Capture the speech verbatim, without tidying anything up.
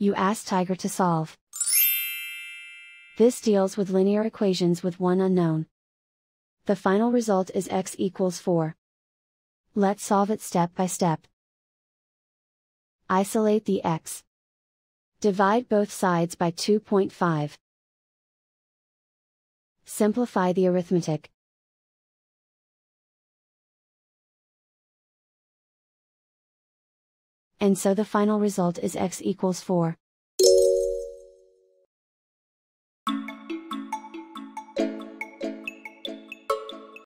You ask Tiger to solve. This deals with linear equations with one unknown. The final result is x equals four. Let's solve it step by step. Isolate the x. Divide both sides by two point five. Simplify the arithmetic. And so the final result is x equals four.